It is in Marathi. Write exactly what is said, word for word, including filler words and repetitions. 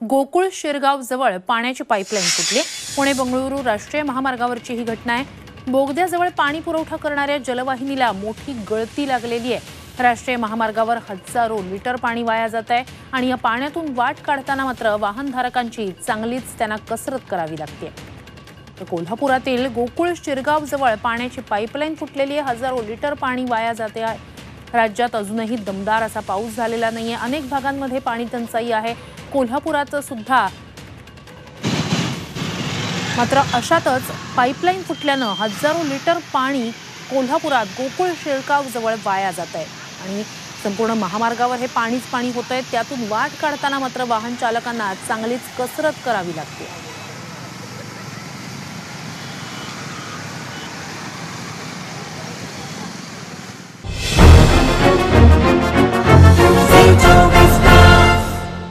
गोकुळ शिरगाव जवळ पाण्याची पाईपलाईन फुटली। पुणे बंगळुरू राष्ट्रीय महामार्गावरची ही घटना आहे। बोगद्याजवळ पाणी पुरवठा करणाऱ्या जलवाहिनीला मोठी गळती लागलेली आहे। राष्ट्रीय महामार्गावर हजारो लिटर पाणी वाया जात आहे आणि या पाण्यातून वाट काढताना मात्र वाहनधारकांची चांगलीच त्यांना कसरत करावी लागते। तर कोल्हापुरातील गोकुळ शिरगाव जवळ पाण्याची पाईपलाईन फुटलेली आहे। हजारो लिटर पाणी वाया जाते आहे। राज्यात अजूनही दमदार असा पाऊस झालेला नाहीये। अनेक भागांमध्ये पाणी टंचाई आहे। कोल्हापुरात सुद्धा मात्र अशातच पाईपलाईन फुटल्यानं हजारो लिटर पाणी कोल्हापुरात गोकुळ शिरगाव जवळ वाया जात आहे आणि संपूर्ण महामार्गावर हे पाणीच पाणी होतंय। त्यातून वाट काढताना मात्र वाहन चालकांना चांगलीच कसरत करावी लागते।